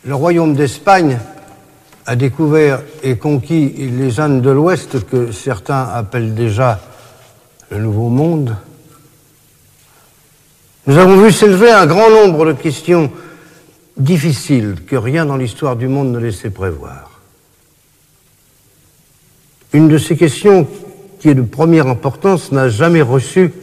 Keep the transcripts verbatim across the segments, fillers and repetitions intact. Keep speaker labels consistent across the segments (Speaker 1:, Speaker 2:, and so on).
Speaker 1: Le royaume d'Espagne a découvert et conquis les Indes de l'Ouest, que certains appellent déjà le Nouveau Monde. Nous avons vu s'élever un grand nombre de questions difficiles que rien dans l'histoire du monde ne laissait prévoir. Une de ces questions, qui est de première importance, n'a jamais reçu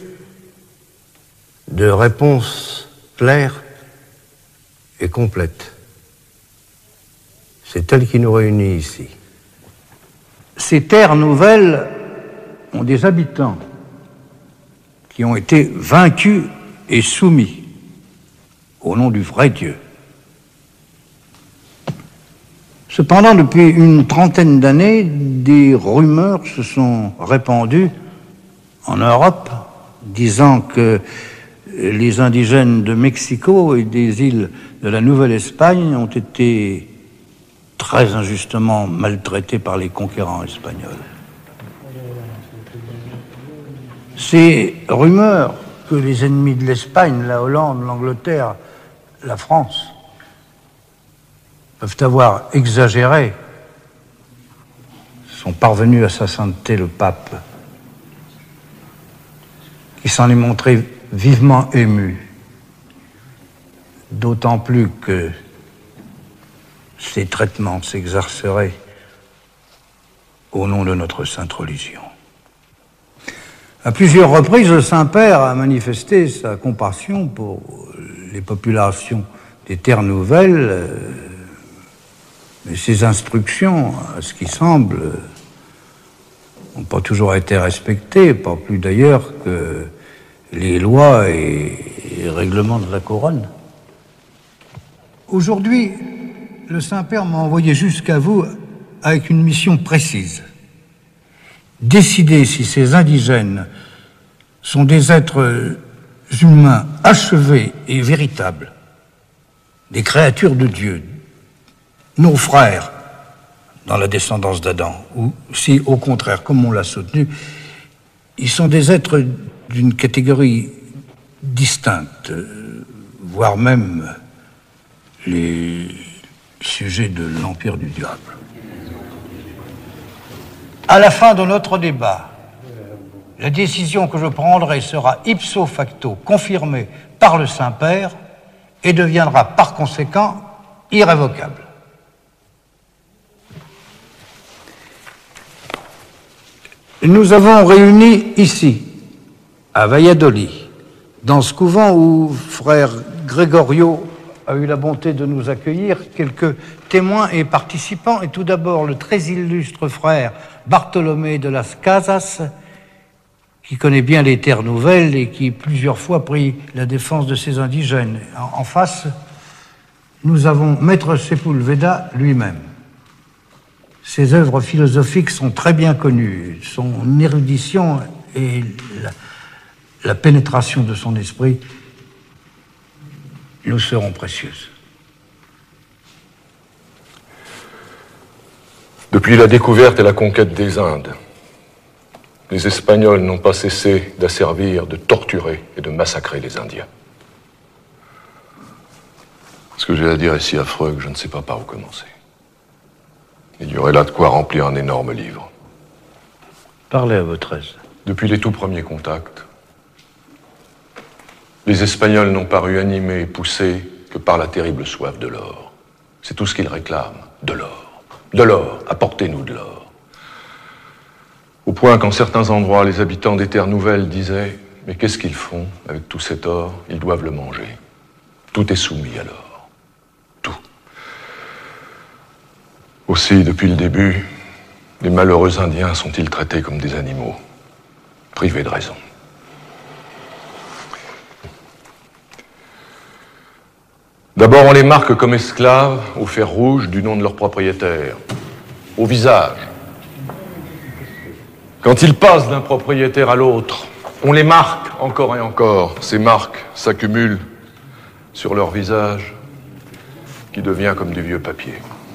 Speaker 1: de réponse claire et complète. C'est elle qui nous réunit ici.
Speaker 2: Ces terres nouvelles ont des habitants qui ont été vaincus et soumis au nom du vrai Dieu. Cependant, depuis une trentaine d'années, des rumeurs se sont répandues en Europe, disant que les indigènes de Mexico et des îles de la Nouvelle-Espagne ont été très injustement maltraités par les conquérants espagnols. Ces rumeurs que les ennemis de l'Espagne, la Hollande, l'Angleterre, la France, peuvent avoir exagéré, sont parvenus à sa sainteté le pape, qui s'en est montré vivement ému, d'autant plus que ces traitements s'exerceraient au nom de notre sainte religion. À plusieurs reprises, le Saint-Père a manifesté sa compassion pour les populations des terres nouvelles, mais ses instructions, à ce qui semble, n'ont pas toujours été respectées, pas plus d'ailleurs que les lois et les règlements de la couronne. Aujourd'hui, le Saint-Père m'a envoyé jusqu'à vous avec une mission précise. Décider si ces indigènes sont des êtres humains achevés et véritables, des créatures de Dieu, nos frères dans la descendance d'Adam, ou si, au contraire, comme on l'a soutenu, ils sont des êtres d'une catégorie distincte, voire même les sujets de l'empire du diable. À la fin de notre débat, la décision que je prendrai sera ipso facto confirmée par le Saint-Père et deviendra par conséquent irrévocable. Nous avons réuni ici, à Valladolid, dans ce couvent où frère Gregorio a eu la bonté de nous accueillir, quelques témoins et participants, et tout d'abord le très illustre frère Bartolomé de las Casas, qui connaît bien les terres nouvelles et qui plusieurs fois prit la défense de ces indigènes. En, en face, nous avons Maître Sepúlveda lui-même. Ses œuvres philosophiques sont très bien connues. Son érudition et la, la pénétration de son esprit nous seront précieuses.
Speaker 3: Depuis la découverte et la conquête des Indes, les Espagnols n'ont pas cessé d'asservir, de torturer et de massacrer les Indiens. Ce que j'ai à dire est si affreux que je ne sais pas par où commencer. Il y aurait là de quoi remplir un énorme livre.
Speaker 2: Parlez à votre aise.
Speaker 3: Depuis les tout premiers contacts, les Espagnols n'ont paru animés et poussés que par la terrible soif de l'or. C'est tout ce qu'ils réclament, de l'or. De l'or, apportez-nous de l'or. Au point qu'en certains endroits, les habitants des terres nouvelles disaient « Mais qu'est-ce qu'ils font avec tout cet or? Ils doivent le manger. Tout est soumis à l'or. Tout. » Aussi, depuis le début, les malheureux Indiens sont-ils traités comme des animaux, privés de raison. D'abord, on les marque comme esclaves au fer rouge du nom de leur propriétaire, au visage. Quand ils passent d'un propriétaire à l'autre, on les marque encore et encore. Ces marques s'accumulent sur leur visage, qui devient comme du vieux papier.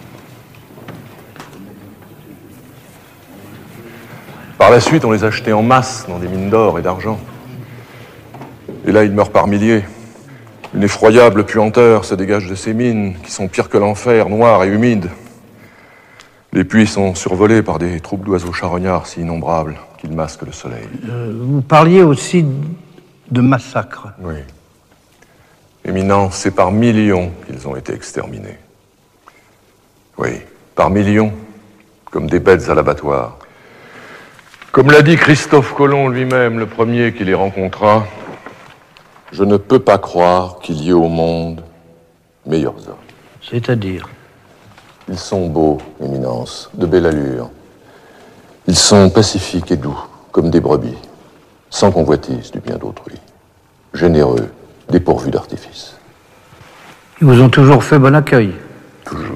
Speaker 3: Par la suite, on les achetait en masse dans des mines d'or et d'argent. Et là, ils meurent par milliers. Une effroyable puanteur se dégage de ces mines, qui sont pires que l'enfer, noires et humides. Les puits sont survolés par des troupes d'oiseaux charognards si innombrables qu'ils masquent le soleil.
Speaker 2: Euh, vous parliez aussi de massacres.
Speaker 3: Oui. Éminence, c'est par millions qu'ils ont été exterminés. Oui, par millions, comme des bêtes à l'abattoir. Comme l'a dit Christophe Colomb lui-même, le premier qui les rencontra, je ne peux pas croire qu'il y ait au monde meilleurs hommes.
Speaker 2: C'est-à-dire?
Speaker 3: Ils sont beaux, Éminence, de belle allure. Ils sont pacifiques et doux, comme des brebis, sans convoitise du bien d'autrui. Généreux, dépourvus d'artifice.
Speaker 2: Ils vous ont toujours fait bon accueil?
Speaker 3: Toujours.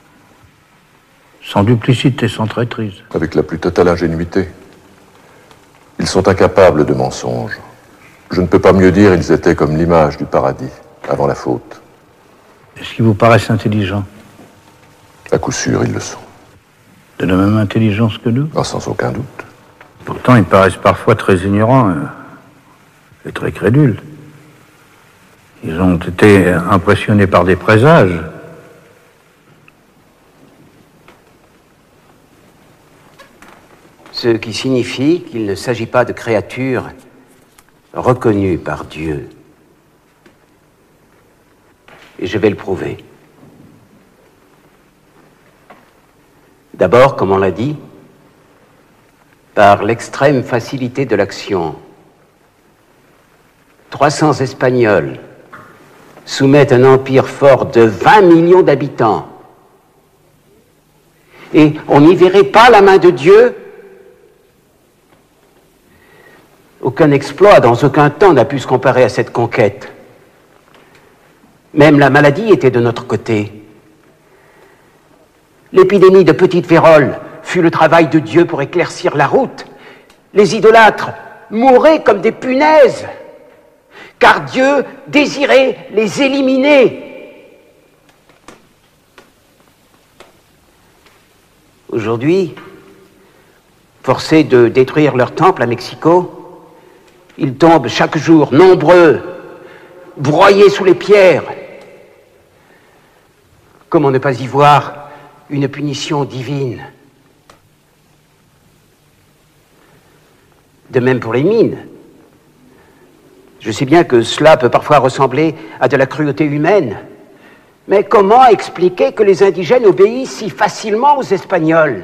Speaker 2: Sans duplicité, sans traîtrise.
Speaker 3: Avec la plus totale ingénuité. Ils sont incapables de mensonges. Je ne peux pas mieux dire, ils étaient comme l'image du paradis, avant la faute.
Speaker 2: Est-ce qu'ils vous paraissent intelligents?
Speaker 3: À coup sûr, ils le sont.
Speaker 2: De la même intelligence que nous?
Speaker 3: Ah, sans aucun doute.
Speaker 2: Pourtant, ils paraissent parfois très ignorants euh, et très crédules. Ils ont été impressionnés par des présages.
Speaker 4: Ce qui signifie qu'il ne s'agit pas de créatures reconnues par Dieu. Et je vais le prouver. D'abord, comme on l'a dit, par l'extrême facilité de l'action. trois cents Espagnols soumettent un empire fort de vingt millions d'habitants. Et on n'y verrait pas la main de Dieu. Aucun exploit dans aucun temps n'a pu se comparer à cette conquête. Même la maladie était de notre côté. L'épidémie de petite vérole fut le travail de Dieu pour éclaircir la route. Les idolâtres mouraient comme des punaises, car Dieu désirait les éliminer. Aujourd'hui, forcés de détruire leur temple à Mexico, ils tombent chaque jour, nombreux, broyés sous les pierres. Comment ne pas y voir une punition divine? De même pour les mines. Je sais bien que cela peut parfois ressembler à de la cruauté humaine, mais comment expliquer que les indigènes obéissent si facilement aux Espagnols?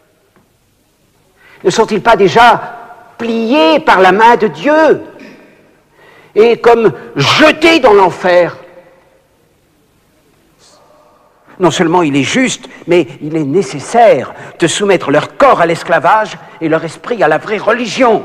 Speaker 4: Ne sont-ils pas déjà pliés par la main de Dieu et comme jetés dans l'enfer? Non seulement il est juste, mais il est nécessaire de soumettre leur corps à l'esclavage et leur esprit à la vraie religion.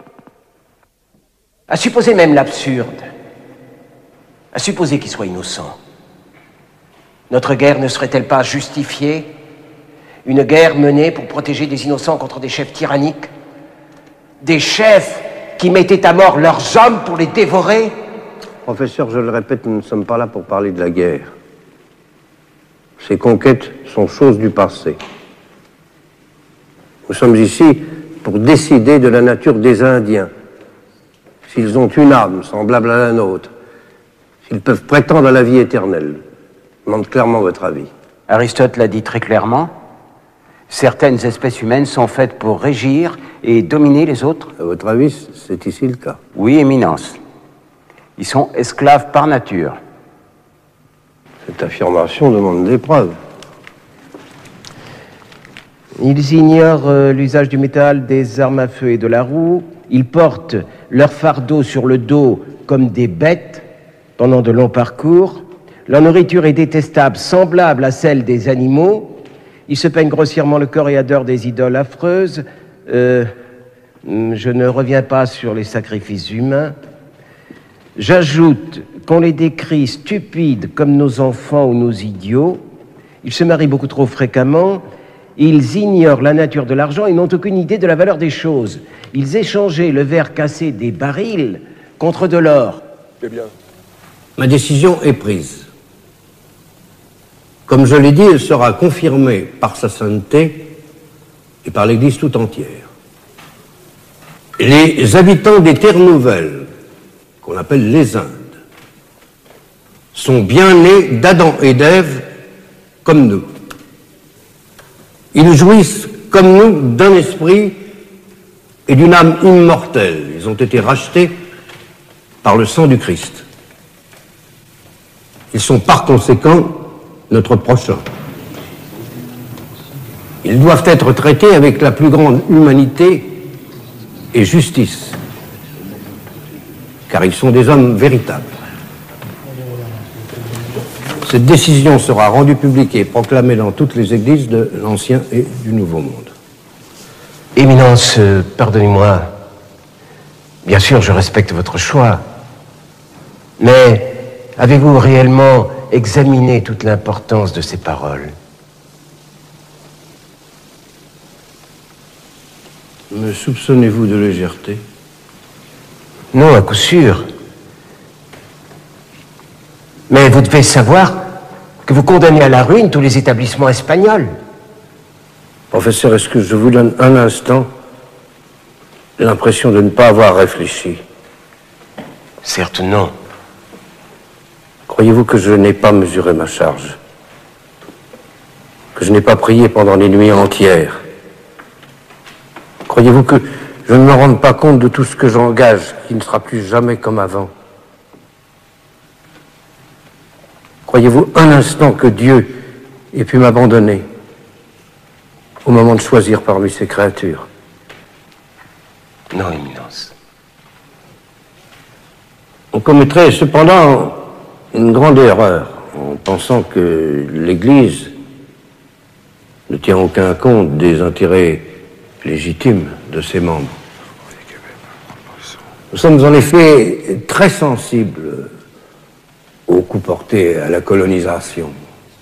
Speaker 4: À supposer même l'absurde, à supposer qu'ils soient innocents, notre guerre ne serait-elle pas justifiée? Une guerre menée pour protéger des innocents contre des chefs tyranniques? Des chefs qui mettaient à mort leurs hommes pour les dévorer?
Speaker 1: Professeur, je le répète, nous ne sommes pas là pour parler de la guerre. Ces conquêtes sont choses du passé. Nous sommes ici pour décider de la nature des Indiens. S'ils ont une âme semblable à la nôtre, s'ils peuvent prétendre à la vie éternelle. Je demande clairement votre avis.
Speaker 4: Aristote l'a dit très clairement. Certaines espèces humaines sont faites pour régir et dominer les autres.
Speaker 1: À votre avis, c'est ici le cas?
Speaker 4: Oui, Éminence. Ils sont esclaves par nature.
Speaker 1: Cette affirmation demande des preuves.
Speaker 4: Ils ignorent euh, l'usage du métal, des armes à feu et de la roue. Ils portent leur fardeau sur le dos comme des bêtes pendant de longs parcours. Leur nourriture est détestable, semblable à celle des animaux. Ils se peignent grossièrement le corps et adorent des idoles affreuses. Euh, je ne reviens pas sur les sacrifices humains. J'ajoute qu'on les décrit stupides comme nos enfants ou nos idiots. Ils se marient beaucoup trop fréquemment. Ils ignorent la nature de l'argent et n'ont aucune idée de la valeur des choses. Ils échangeaient le verre cassé des barils contre de l'or.
Speaker 3: Eh bien.
Speaker 1: Ma décision est prise. Comme je l'ai dit, elle sera confirmée par sa sainteté et par l'Église tout entière. Les habitants des terres nouvelles, qu'on appelle les Indes, sont bien nés d'Adam et d'Ève comme nous. Ils jouissent comme nous d'un esprit et d'une âme immortelle. Ils ont été rachetés par le sang du Christ. Ils sont par conséquent notre prochain. Ils doivent être traités avec la plus grande humanité et justice, car ils sont des hommes véritables. Cette décision sera rendue publique et proclamée dans toutes les églises de l'Ancien et du Nouveau Monde.
Speaker 4: Éminence, euh, pardonnez-moi. Bien sûr, je respecte votre choix. Mais avez-vous réellement examiné toute l'importance de ces paroles?
Speaker 1: Me soupçonnez-vous de légèreté?
Speaker 4: Non, à coup sûr. Mais vous devez savoir que vous condamnez à la ruine tous les établissements espagnols.
Speaker 1: Professeur, est-ce que je vous donne un instant l'impression de ne pas avoir réfléchi?
Speaker 4: Certes, non.
Speaker 1: Croyez-vous que je n'ai pas mesuré ma charge? Que je n'ai pas prié pendant les nuits entières? Croyez-vous que je ne me rende pas compte de tout ce que j'engage, qui ne sera plus jamais comme avant? Croyez-vous un instant que Dieu ait pu m'abandonner au moment de choisir parmi ses créatures?
Speaker 4: Non, Éminence.
Speaker 1: On commettrait cependant une grande erreur en pensant que l'Église ne tient aucun compte des intérêts légitimes de ses membres. Nous sommes en effet très sensibles aux coups portés à la colonisation.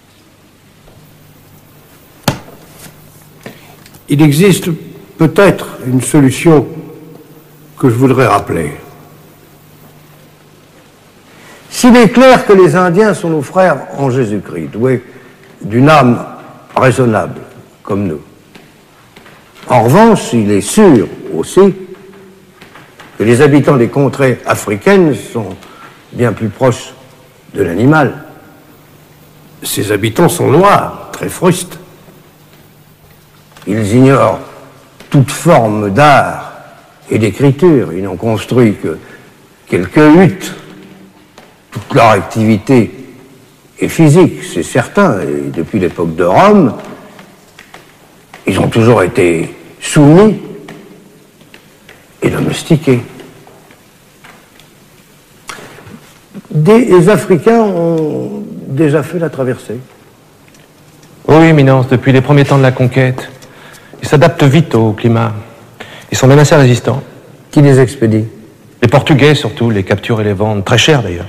Speaker 1: Il existe peut-être une solution que je voudrais rappeler. S'il est clair que les Indiens sont nos frères en Jésus-Christ, doués d'une âme raisonnable, comme nous, en revanche, il est sûr aussi que les habitants des contrées africaines sont bien plus proches de l'animal. Ces habitants sont noirs, très frustes. Ils ignorent toute forme d'art et d'écriture. Ils n'ont construit que quelques huttes. Toute leur activité est physique, c'est certain. Et depuis l'époque de Rome, ils ont toujours été soumis et domestiqués. Des Africains ont déjà fait la traversée.
Speaker 5: Oui, Éminence, depuis les premiers temps de la conquête. Ils s'adaptent vite au climat. Ils sont même assez résistants.
Speaker 1: Qui les expédie?
Speaker 5: Les Portugais, surtout, les capturent et les vendent. Très cher, d'ailleurs.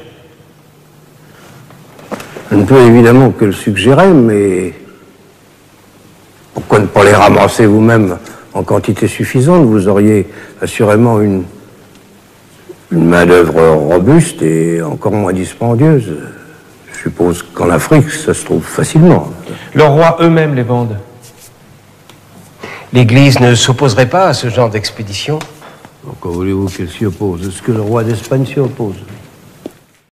Speaker 1: Je ne peux évidemment que le suggérer, mais pourquoi ne pas les ramasser vous-même en quantité suffisante? Vous auriez assurément une, une main-d'œuvre robuste et encore moins dispendieuse. Je suppose qu'en Afrique, ça se trouve facilement.
Speaker 5: Leurs rois eux-mêmes les vendent.
Speaker 4: L'Église ne s'opposerait pas à ce genre d'expédition?
Speaker 1: Pourquoi voulez-vous qu'elle s'y oppose? Est-ce que le roi d'Espagne s'y oppose?